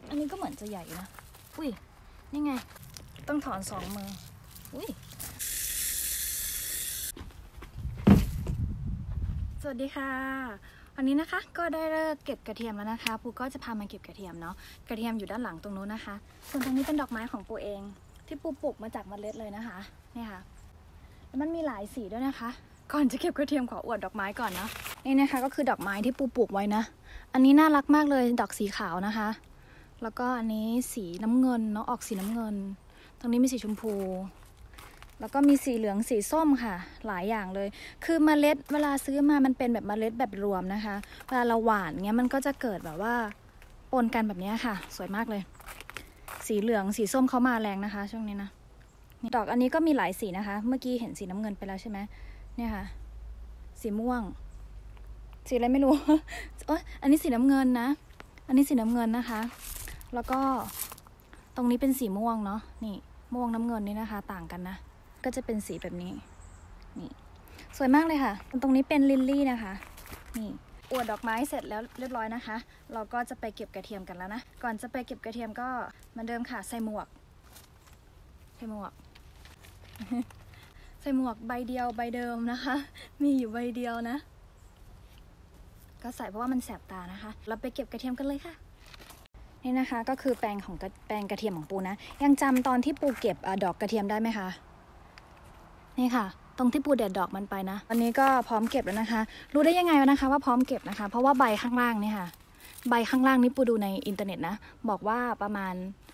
อันนี้ก็เหมือนจะใหญ่นะอุ้ยนี่ไงต้องถอน2 มืออุ้ยสวัสดีค่ะวันนี้นะคะก็ได้เลิกเก็บกระเทียมแล้วนะคะปูก็จะพามาเก็บกระเทียมเนาะกระเทียมอยู่ด้านหลังตรงนู้นนะคะส่วนตรงนี้เป็นดอกไม้ของปูเองที่ปูปลูกมาจากเมล็ดเลยนะคะนี่ค่ะแล้วมันมีหลายสีด้วยนะคะก่อนจะเก็บกระเทียมขออวดดอกไม้ก่อนนะนี่นะคะก็คือดอกไม้ที่ปูปลูกไว้นะอันนี้น่ารักมากเลยดอกสีขาวนะคะแล้วก็อันนี้สีน้ำเงินเนาะออกสีน้ำเงินตรงนี้มีสีชมพูแล้วก็มีสีเหลืองสีส้มค่ะหลายอย่างเลยคือเมล็ดเวลาซื้อมามันเป็นแบบเมล็ดแบบรวมนะคะเวลาเราหว่านเงี้ยมันก็จะเกิดแบบว่าปนกันแบบนี้ค่ะสวยมากเลยสีเหลืองสีส้มเขามาแรงนะคะช่วงนี้นะดอกอันนี้ก็มีหลายสีนะคะเมื่อกี้เห็นสีน้ำเงินไปแล้วใช่ไหมเนี่ยค่ะสีม่วงสีอะไรไม่รู้ อันนี้สีน้ำเงินนะอันนี้สีน้ำเงินนะคะแล้วก็ตรงนี้เป็นสีม่วงเนาะนี่ม่วงน้ำเงินนี่นะคะต่างกันนะก็จะเป็นสีแบบนี้นี่สวยมากเลยค่ะตรงนี้เป็นลิลลี่นะคะนี่อวดดอกไม้เสร็จแล้วเรียบร้อยนะคะเราก็จะไปเก็บกระเทียมกันแล้วนะก่อนจะไปเก็บกระเทียมก็เหมือนเดิมค่ะใส่หมวก ใส่หมวกใบเดียวใบเดิมนะคะมีอยู่ใบเดียวนะก็ใส่เพราะว่ามันแสบตานะคะเราไปเก็บกระเทียมกันเลยค่ะนี่นะคะก็คือแปลงกระเทียมของปูนะยังจำตอนที่ปูเก็บดอกกระเทียมได้ไหมคะนี่ค่ะตรงที่ปูเด็ดดอกมันไปนะวันนี้ก็พร้อมเก็บแล้วนะคะรู้ได้ยังไงนะคะว่าพร้อมเก็บนะคะเพราะว่าใบข้างล่างนี่ค่ะใบข้างล่างนี่ปูดูในอินเทอร์เน็ตนะบอกว่าประมาณ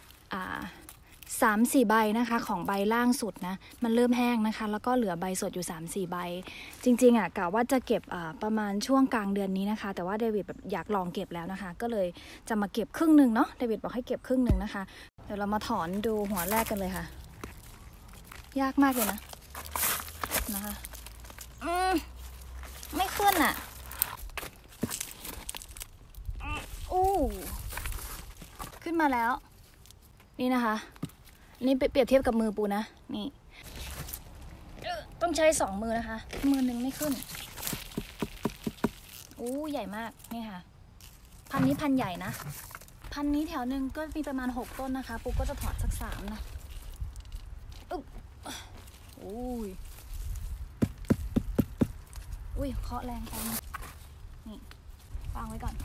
3-4 ใบนะคะของใบล่างสุดนะมันเริ่มแห้งนะคะแล้วก็เหลือใบสดอยู่ 3-4 ใบจริงๆกะว่าจะเก็บประมาณช่วงกลางเดือนนี้นะคะแต่ว่าเดวิดแบบอยากลองเก็บแล้วนะคะก็เลยจะมาเก็บครึ่งหนึ่งเนาะเดวิดบอกให้เก็บครึ่งหนึ่งนะคะเดี๋ยวเรามาถอนดูหัวแรกกันเลยค่ะยากมากเลยนะคะไม่ขึ้นอ่ะอู้ขึ้นมาแล้วนี่นะคะนี่เปรียบเทียบกับมือปูนะนี่ต้องใช้2 มือนะคะมือหนึ่งไม่ขึ้นใหญ่มากนี่ค่ะพันนี้พันใหญ่นะพันนี้แถวหนึ่งก็มีประมาณ6 ต้นนะคะปูก็จะถอนสัก3นะเคาะแรงไปนี่วางไว้ก่อน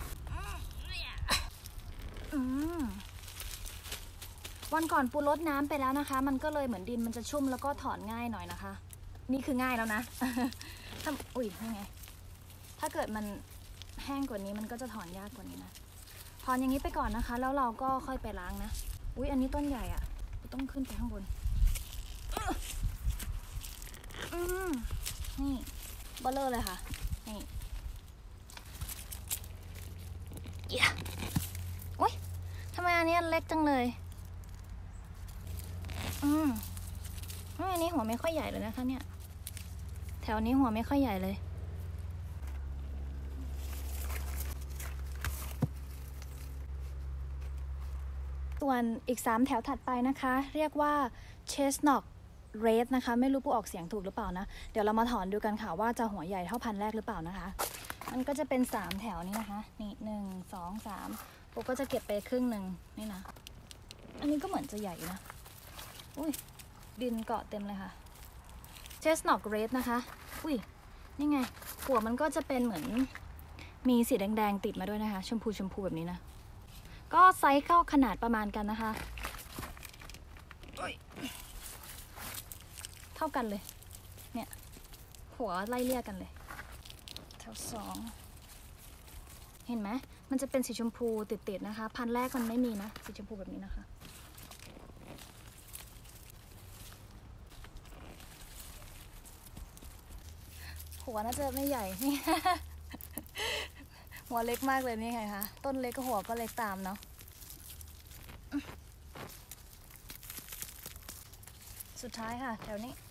วันก่อนปูรดน้ำไปแล้วนะคะมันก็เลยเหมือนดินมันจะชุ่มแล้วก็ถอนง่ายหน่อยนะคะนี่คือง่ายแล้วนะถ้านี่ไงถ้าเกิดมันแห้งกว่านี้มันก็จะถอนยากกว่านี้นะถอนอย่างนี้ไปก่อนนะคะแล้วเราก็ค่อยไปล้างนะอันนี้ต้นใหญ่อ่ะต้องขึ้นไปข้างบนนี่เบลเลอร์เลยค่ะนี่ทำไมอันนี้เล็กจังเลยอันนี้หัวไม่ค่อยใหญ่เลยนะคะเนี่ยแถวนี้หัวไม่ค่อยใหญ่เลยส่วนอีก3 แถวถัดไปนะคะเรียกว่า Chestnut Red นะคะไม่รู้ปูออกเสียงถูกหรือเปล่านะเดี๋ยวเรามาถอนดูกันค่ะว่าจะหัวใหญ่เท่าพันแรกหรือเปล่านะคะมันก็จะเป็น3 แถวนี้นะคะนี่1 2 3ปูก็จะเก็บไปครึ่งหนึ่งนี่นะอันนี้ก็เหมือนจะใหญ่นะดินเกาะเต็มเลยค่ะ Chestnut Red นะคะนี่ไงหัวมันก็จะเป็นเหมือนมีสีแดงๆติดมาด้วยนะคะชมพูแบบนี้นะก็ไซส์ก็ขนาดประมาณกันนะคะเท่ากันเลยเนี่ยหัวไล่เลี่ยกันเลยแถว2เห็นไหมมันจะเป็นสีชมพูติดๆนะคะพันแรกมันไม่มีนะสีชมพูแบบนี้นะคะหัวน่าจะไม่ใหญ่นี่ หัวเล็กมากเลยนี่ไงคะต้นเล็กก็หัวก็เล็กตามเนาะสุดท้ายค่ะแถวนี้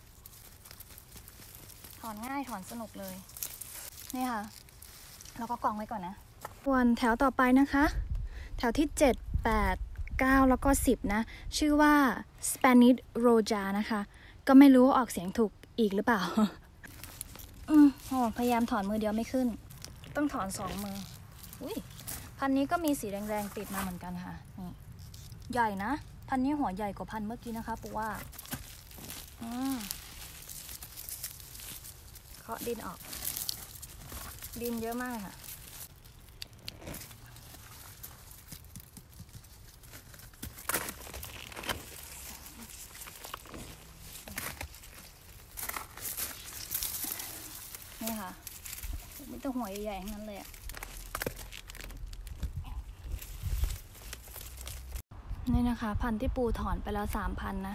ถอนง่ายถอนสนุกเลยนี่ค่ะเราก็กองไว้ก่อนนะส่วนแถวต่อไปนะคะแถวที่7 8 9แล้วก็10นะชื่อว่า Spanish Roja นะคะก็ไม่รู้ออกเสียงถูกอีกหรือเปล่าพยายามถอนมือเดียวไม่ขึ้นต้องถอน2 มือพันนี้ก็มีสีแดงๆติดมาเหมือนกันค่ะนี่ใหญ่นะพันนี้หัวใหญ่กว่าพันเมื่อกี้นะคะปูว่าเคาะดินออกดินเยอะมากค่ะนี่ค่ะมีแต่หัวใหญ่ๆทั้งนั้นเลยอะนี่นะคะพันธุ์ที่ปูถอนไปแล้ว3,000นะ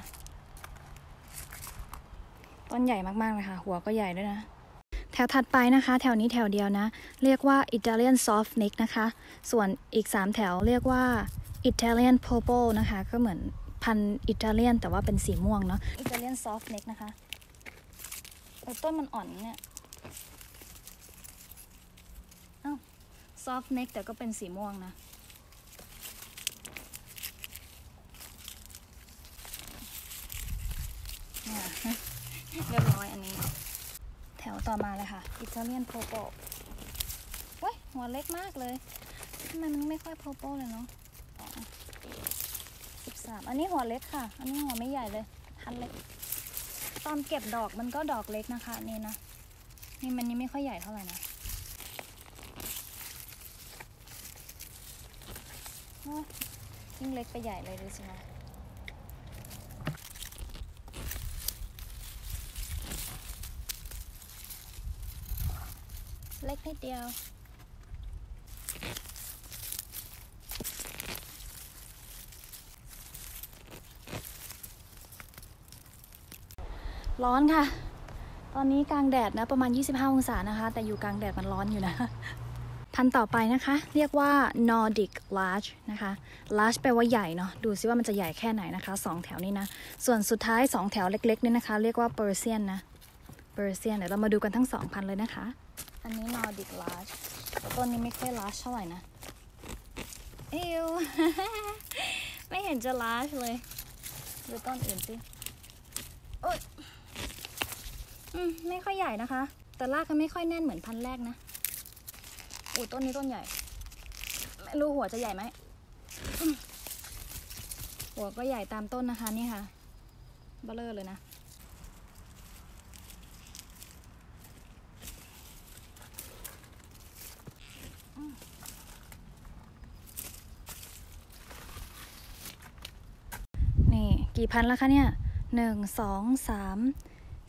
ต้นใหญ่มากๆเลยค่ะหัวก็ใหญ่ด้วยนะแถวถัดไปนะคะแถวนี้แถวเดียวนะเรียกว่า Italian Soft Neck นะคะส่วนอีก3แถวเรียกว่า Italian Purple นะคะก็เหมือนพันธุ์อิตาเลียนแต่ว่าเป็นสีม่วงเนาะ Italian Soft Neck นะคะแต่ต้นมันอ่อนเนี่ยSoft Neck แต่ก็เป็นสีม่วงนะเรียบร้อยอันนี้แถวต่อมาเลยค่ะ Italian Purple เว้ยหัวเล็กมากเลยทำไมมันไม่ค่อย Purple เลยเนาะ13อันนี้หัวเล็กค่ะอันนี้หัวไม่ใหญ่เลยทันเล็กตอนเก็บดอกมันก็ดอกเล็กนะคะนี่นะนี่มันนี่ไม่ค่อยใหญ่เท่าไหร่นะยิ่งเล็กไปใหญ่เลยดูสิคะเล็กนิดเดียวร้อนค่ะตอนนี้กลางแดดนะประมาณ25องศานะคะแต่อยู่กลางแดดมันร้อนอยู่นะพันธุ์ต่อไปนะคะเรียกว่า Nordic Larch นะคะ Larch แปลว่าใหญ่เนาะดูซิว่ามันจะใหญ่แค่ไหนนะคะ2แถวนี้นะส่วนสุดท้าย2แถวเล็กๆนี่นะคะเรียกว่า Persian นะ Persian เดี๋ยวเรามาดูกันทั้ง2พันธุ์เลยนะคะอันนี้ Nordic Larch ต้นนี้ไม่ค่อย large เท่าไหร่นะเอว ไม่เห็นจะ large เลยดูต้นอื่นสิโอ๊ยไม่ค่อยใหญ่นะคะแต่รากก็ไม่ค่อยแน่นเหมือนพันธุ์แรกนะโอ้ต้นนี้ต้นใหญ่ไม่รู้หัวจะใหญ่ไหมหัวก็ใหญ่ตามต้นนะคะนี่ค่ะเบ้อเร่อเลยนะนี่กี่พันแล้วคะเนี่ย1 2 3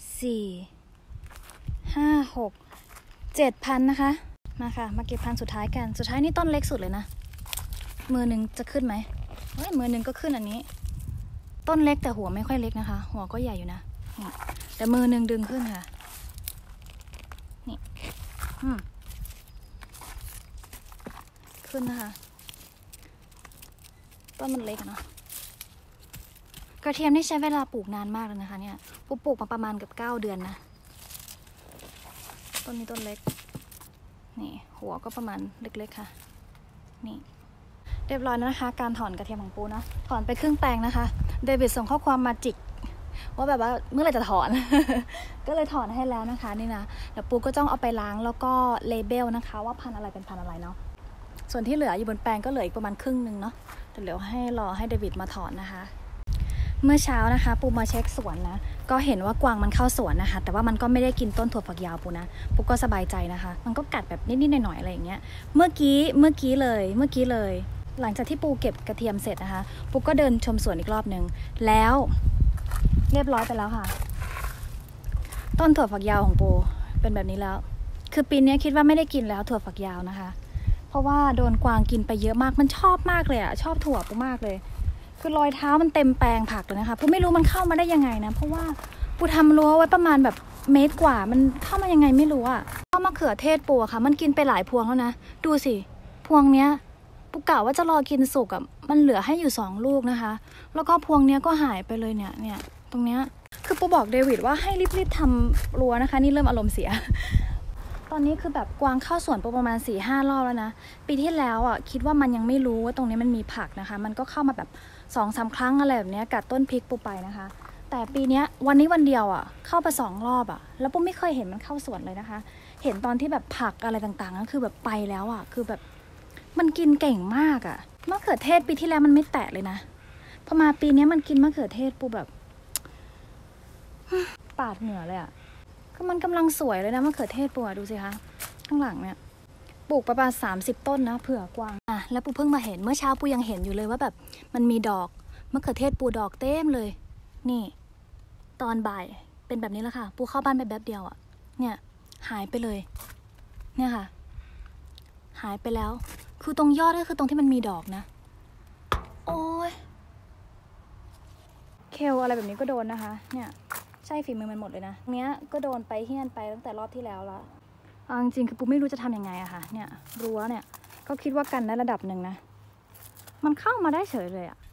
4 5 6 7พันนะคะมาค่ะมาเก็บพันธุ์สุดท้ายกันสุดท้ายนี่ต้นเล็กสุดเลยนะมือหนึ่งจะขึ้นไหมเฮ้ยมือหนึ่งก็ขึ้นอันนี้ต้นเล็กแต่หัวไม่ค่อยเล็กนะคะหัวก็ใหญ่อยู่นะนี่แต่มือหนึ่งดึงขึ้นค่ะนี่ขึ้นนะคะต้นมันเล็กเนาะกระเทียมนี่ใช้เวลาปลูกนานมากเลยนะคะเนี่ยปลูกมาประมาณเกือบ9 เดือนนะต้นนี้ต้นเล็กนี่หัวก็ประมาณเล็กๆค่ะนี่เรียบร้อยแล้วนะคะการถอนกระเทียมของปูนะถอนไปครึ่งแปลงนะคะเดวิดส่งข้อความมาจิกว่าแบบว่าเมื่อไหร่จะถอน ก็เลยถอนให้แล้วนะคะนี่นะเดี๋ยวปูก็ต้องเอาไปล้างแล้วก็เลเบลนะคะว่าพันธุ์อะไรเป็นพันธุ์อะไรเนาะส่วนที่เหลืออยู่บนแปลงก็เหลืออีกประมาณครึ่งนึงเนาะเดี๋ยวรอให้เดวิดมาถอนนะคะเมื่อเช้านะคะปูมาเช็คสวนนะก็เห็นว่ากวางมันเข้าสวนนะคะแต่ว่ามันก็ไม่ได้กินต้นถั่วฝักยาวปูนะปูก็สบายใจนะคะมันก็กัดแบบนิดๆหน่อยๆอะไรอย่างเงี้ยเมื่อกี้เลยหลังจากที่ปูเก็บกระเทียมเสร็จนะคะปูก็เดินชมสวนอีกรอบนึงแล้วเรียบร้อยไปแล้วค่ะต้นถั่วฝักยาวของปูเป็นแบบนี้แล้วคือปีนี้คิดว่าไม่ได้กินแล้วถั่วฝักยาวนะคะเพราะว่าโดนกวางกินไปเยอะมากมันชอบมากเลยอะชอบถั่วปูมากเลยคือรอยเท้ามันเต็มแปลงผักเลยนะคะปูไม่รู้มันเข้ามาได้ยังไงนะเพราะว่าปูทำรั้วไว้ประมาณแบบเมตรกว่ามันเข้ามายังไงไม่รู้อะเข้ามะเขือเทศปูอะค่ะมันกินไปหลายพวงแล้วนะดูสิพวงเนี้ยปูกะว่าจะรอกินสุกอะมันเหลือให้อยู่2 ลูกนะคะแล้วก็พวงเนี้ยก็หายไปเลยเนี่ยตรงเนี้ยคือปูบอกเดวิดว่าให้รีบๆทำรั้วนะคะนี่เริ่มอารมณ์เสียตอนนี้คือแบบกวางเข้าสวนประมาณ 4-5 รอบแล้วนะปีที่แล้วอ่ะคิดว่ามันยังไม่รู้ว่าตรงนี้มันมีผักนะคะมันก็เข้ามาแบบ2-3 ครั้งอะไรแบบนี้กัดต้นพริกปูไปนะคะแต่ปีนี้วันนี้วันเดียวอ่ะเข้าไป2 รอบอ่ะแล้วปูไม่เคยเห็นมันเข้าสวนเลยนะคะเห็นตอนที่แบบผักอะไรต่างๆก็คือแบบไปแล้วอ่ะคือแบบมันกินเก่งมากอ่ะมะเขือเทศปีที่แล้วมันไม่แตะเลยนะพอมาปีนี้มันกินมะเขือเทศปูแบบปาดเหงื่อเลยอ่ะก็มันกำลังสวยเลยนะมะเขือเทศปูดูสิคะข้างหลังเนี่ยปลูกประมาณ30 ต้นนะเผื่อกวางแล้วปูเพิ่งมาเห็นเมื่อเช้าปูยังเห็นอยู่เลยว่าแบบมันมีดอกมะเขือเทศปูดอกเต็มเลยนี่ตอนบ่ายเป็นแบบนี้แล้วค่ะปูเข้าบ้านไปแป๊บเดียวอ่ะเนี่ยหายไปเลยเนี่ยค่ะหายไปแล้วคือตรงยอดก็คือตรงที่มันมีดอกนะโอ้ยเคลอะไรแบบนี้ก็โดนนะคะเนี่ยใช่ฝีมือมันหมดเลยนะเนี้ยก็โดนไปเฮี้ยนไปตั้งแต่รอบที่แล้วละจริงๆคือปูไม่รู้จะทำยังไงอะค่ะเนี่ยรั้วเนี่ยก็คิดว่ากันได้ระดับหนึ่งนะมันเข้ามาได้เฉยเลยอะ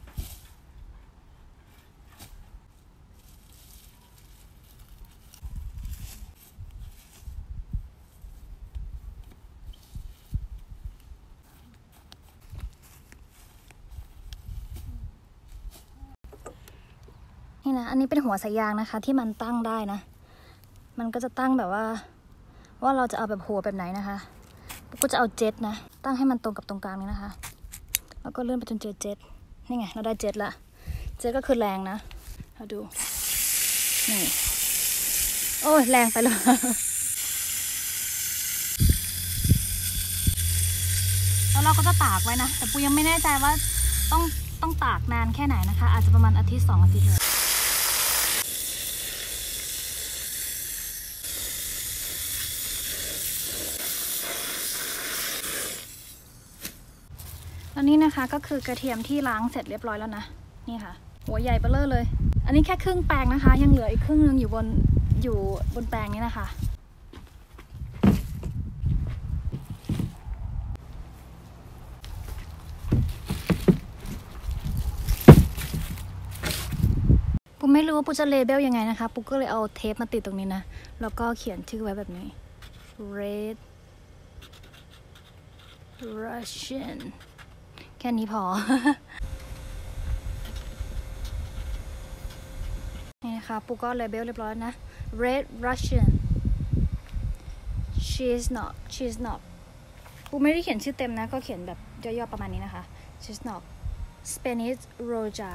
นี่นะอันนี้เป็นหัวสายยางนะคะที่มันตั้งได้นะมันก็จะตั้งแบบว่าเราจะเอาแบบหัวแบบไหนนะคะก็จะเอาเจ็ตนะตั้งให้มันตรงกับตรงกลางนี้นะคะแล้วก็เลื่อนไปจนเจอเจ็ตนี่ไงเราได้เจ็ตละเจ็ตก็คือแรงนะเราดูนี่โอ้ยแรงไปเลยแล้วเราก็จะตากไว้นะแต่ปูยังไม่แน่ใจว่าต้องตากนานแค่ไหนนะคะอาจจะประมาณ1-2 อาทิตย์เลยแล้วนี่นะคะก็คือกระเทียมที่ล้างเสร็จเรียบร้อยแล้วนะนี่ค่ะหัวใหญ่เบ้อเร่อเลยอันนี้แค่ครึ่งแปลงนะคะยังเหลืออีกครึ่งนึงอยู่บนแปลงนี้นะคะปูไม่รู้ว่าปูจะเลเบลยังไงนะคะปูก็เลยเอาเทปมาติดตรงนี้นะแล้วก็เขียนชื่อไว้แบบนี้ Red Russian แค่นี้พอ นี่นะคะปูก็เลเบลเรียบร้อยนะ Red Russian she's not ปูไม่ได้เขียนชื่อเต็มนะก็เขียนแบบย่อๆประมาณนี้นะคะ she's not Spanish Roja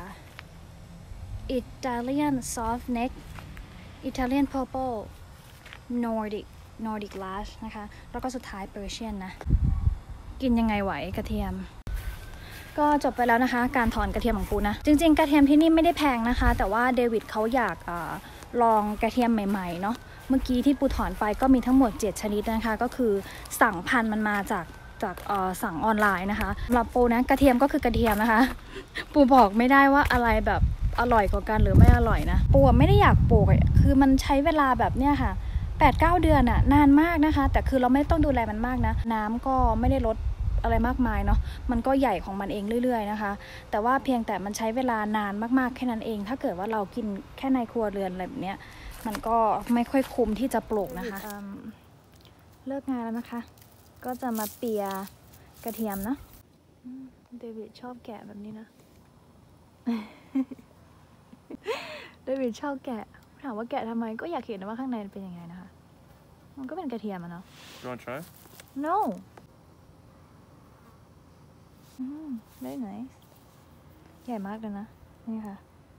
Italian soft neck Italian purple Nordic large นะคะแล้วก็สุดท้าย Persian นะกินยังไงไหวกระเทียมก็จบไปแล้วนะคะการถอนกระเทียมของปูนะจริงๆกระเทียมที่นี่ไม่ได้แพงนะคะแต่ว่าเดวิดเขาอยากลองกระเทียมใหม่ๆเนาะเมื่อกี้ที่ปูถอนไปก็มีทั้งหมด7ชนิดนะคะก็คือสั่งพันธุ์มันมาจากสั่งออนไลน์นะคะสำหรับปูนะกระเทียมก็คือกระเทียมนะคะปูบอกไม่ได้ว่าอะไรแบบอร่อยกว่ากันหรือไม่อร่อยนะปูไม่ได้อยากปลูกคือมันใช้เวลาแบบเนี้ยค่ะ8-9 เดือนอะนานมากนะคะแต่คือเราไม่ต้องดูแลมันมากนะน้ำก็ไม่ได้ลดอะไรมากมายเนาะมันก็ใหญ่ของมันเองเรื่อยๆนะคะแต่ว่าเพียงแต่มันใช้เวลานานมากๆแค่นั้นเองถ้าเกิดว่าเรากินแค่ในครัวเรือนอะไรแบบเนี้ยมันก็ไม่ค่อยคุ้มที่จะปลูกนะคะเลิกงานแล้วนะคะก็จะมาเปียกระเทียมนะเดวิดชอบแกะแบบนี้นะ เดวิดชอบแกะถามว่าแกะทำไมก็อยากเห็นว่าข้างในเป็นยังไงนะคะมันก็เป็นกระเทียมอะเนาะ You want to try? No very nice ใหญ่มากเลยนะนี่ค่ะ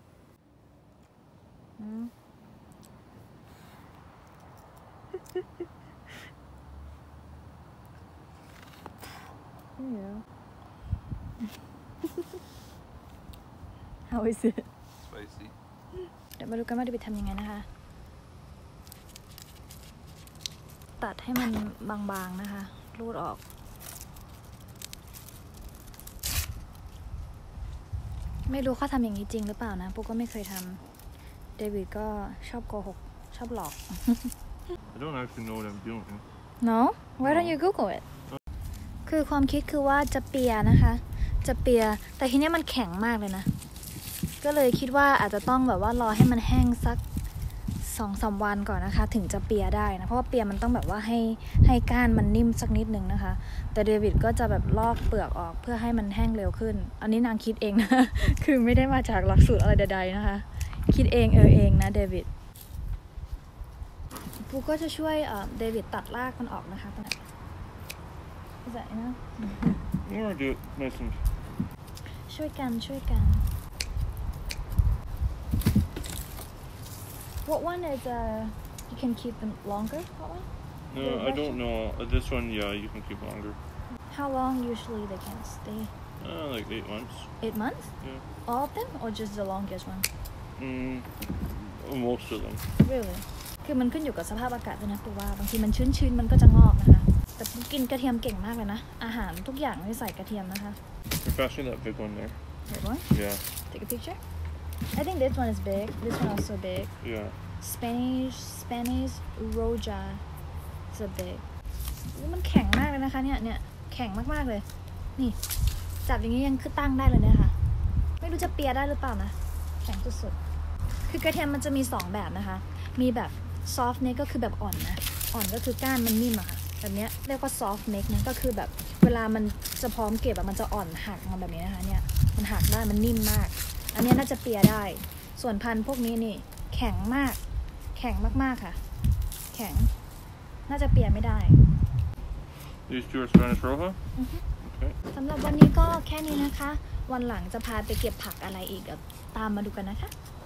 How is it? Spicy. เดี๋ยวมาดูกันว่าจะไปทำยังไงนะคะตัดให้มันบางๆนะคะรูดออกไม่รู้เขาทำอย่างนี้จริงหรือเปล่านะปูก็ไม่เคยทำเดวิดก็ชอบโกหกชอบหลอก I don't actually know what I'm doing. No? Why don't you Google it? คือความคิดคือว่าจะเปียนะคะจะเปียแต่ทีนี้มันแข็งมากเลยนะก็เลยคิดว่าอาจจะต้องแบบว่ารอให้มันแห้งสัก 2-3 วันก่อนนะคะถึงจะเปียได้นะเพราะว่าเปียมันต้องแบบว่าให้ก้านมันนิ่มสักนิดนึงนะคะแต่เดวิดก็จะแบบลอกเปลือกออกเพื่อให้มันแห้งเร็วขึ้นอันนี้นางคิดเองนะ คือไม่ได้มาจากหลักสูตรอะไรใดๆนะคะคิดเองเองนะเดวิดปูก็จะช่วยเดวิดตัดรากมันออกนะคะตรงนี้ใส่นะ You want to do it nice and ช่วยกัน What one is you can keep them longer? What one? No, The I don't know. This one, yeah, you can keep longer. How long usually they can stay? Like 8 months. 8 months? Yeah. All of them or just the longest one? Most of them. Really? คือมันขึ้นอยู่กับสภาพอากาศด้วยนะปูว่าบางทีมันชื้นๆมันก็จะงอกนะคะแต่ปูกินกระเทียมเก่งมากเลยนะอาหารทุกอย่างไม่ใส่กระเทียมนะคะ You're passing that big one there. That one? Yeah. Take a picture? I think this one is big. This one also big. Yeah. Spanish Roja is a big. มันแข็งมากเลยนะคะเนี่ยแข็งมากๆเลยนี่จับอย่างนี้ยังคือตั้งได้เลยเนี่ยค่ะไม่รู้จะเปียได้หรือเปล่านะแข็งสุดๆคือกระเทียมมันจะมี2แบบนะคะมีแบบ soft neck ก็คือแบบอ่อนนะอ่อนก็คือก้านมันนิ่มอะค่ะแบบเนี้ยเรียกว่า soft neck นะก็คือแบบเวลามันจะพร้อมเก็บอะมันจะอ่อนหักมาแบบนี้นะคะเนี่ยมันหักได้มันนิ่มมากอันนี้น่าจะเปียได้ส่วนพันธุ์พวกนี้นี่แข็งมากแข็งมากๆค่ะแข็งน่าจะเปียไม่ได้ These two are Spanish Roja? Okay. สำหรับวันนี้ก็แค่นี้นะคะวันหลังจะพาไปเก็บผักอะไรอีกตามมาดูกันนะคะ